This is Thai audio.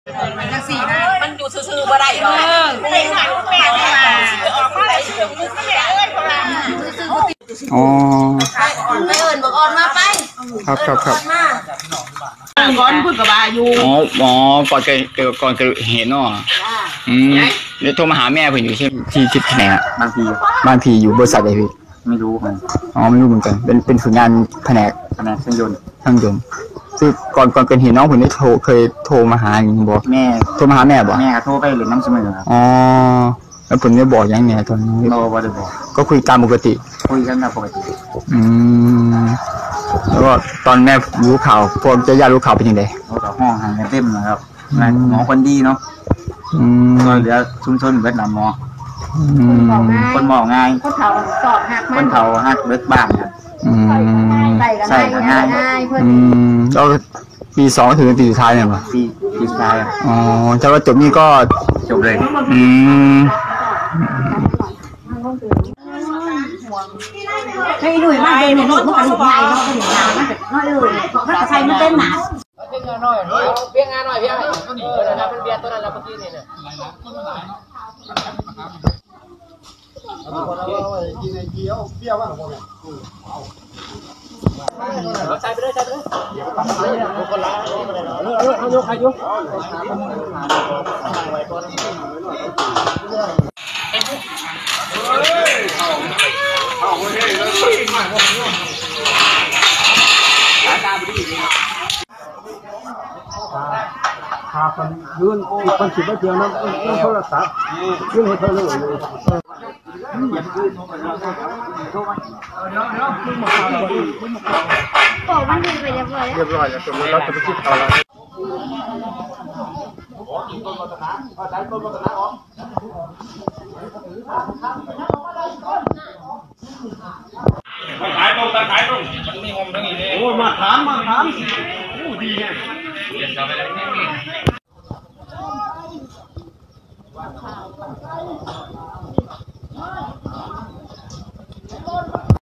มันจังสี่นะมันอยู่ซื่อๆบ่ได้หรอกไม่ได้หน่อยแม่ไม่มาออกมาได้ชื่อมือก็แม่เอ้ยเขาว่าอ๋อไปเอิญบอกอ่อนมาไปครับก่อนพูดกับบาอยู่อ๋อก่อนเกิดเหตุเนาะเดี๋ยวโทรมาหาแม่เพิ่นอยู่ที่ไหนฮะบางพีอยู่บริษัทไหนพี่ไม่รู้มันอ๋อไม่รู้เหมือนกันเป็นฝึกงานแผนกเครื่องยนต์คือก่อนเกิดเหตุน้องผมได้เคยโทรมาหาอย่างบอกแม่โทรมาหาแม่บอกแม่โทรไปหรือน้ำเสมอครับอ๋อแล้วผมได้บอกยังเนี่ยตอนนี้บ่ได้บอกก็คุยตามปกติคุยกันแบบปกติแล้วก็ตอนแม่รู้ข่าวพวกญาติรู้ข่าวเป็นยังไงเขากับห้องหางเต็มนะครับหมอคนดีเนาะก็เหลือชุมชนเวทนามหมอคนมองง่ายคนเฒ่าสอบหักคนเฒ่าหักเบิดบ้านครับใส่กันง่ายแล้วปี2ถึงปีสุดท้ายเนี่ยป่ะปีสุดท้ายอ๋อถ้าว่าจบนี่ก็จบเลยให้หนุ่ยมากเลยหนุ่ยมันกระดูกใหญ่เนาะกระดูกหนามันแบบน้อยเลยมันกระไซมันเต้นหนาเพียงงานหน่อยเพียงนะครับเป็นเบียร์ตัวนั้นแล้วเมื่อกี้นี่เนี่ยกินไอ้เกี๊ยวเบี้ยวบ้างใส่ไปเลยคนละเอายกใครยกพาคนยื่นคนสิบเดียวนั้นโทรศัพท์ยื่นให้เธอเลยบอกมันดีไปเรียบร้อยแล้วเราจะไปคิดต่อแล้วขายตรงมันมีหอมทั้งนี้เลยโอ้มาถามโอ้ดีไงเรียนจบไปแล้ว